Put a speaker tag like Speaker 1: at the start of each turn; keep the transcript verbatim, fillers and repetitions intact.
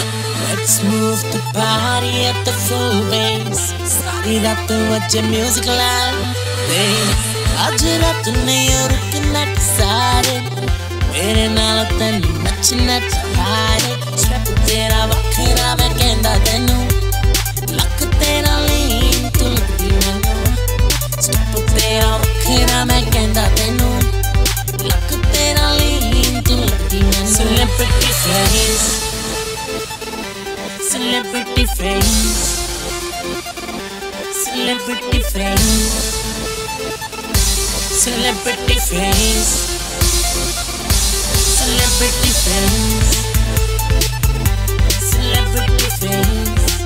Speaker 1: Let's move the party at the full bass. Started up to watch your music loud. Bass. आज रात नहीं रुकना decided. मेरे नाल तेनू नचना चाहिए. Step तेरा वखरा मैं कहंदा तेनू. लक तेरा lean तू लगदी मैनू. Step तेरा वखरा मैं कहंदा तेनू. लक तेरा lean तू लगदी मैनू. Celebrity face. Celebrity face. Celebrity face. Celebrity face. Celebrity face. Celebrity face.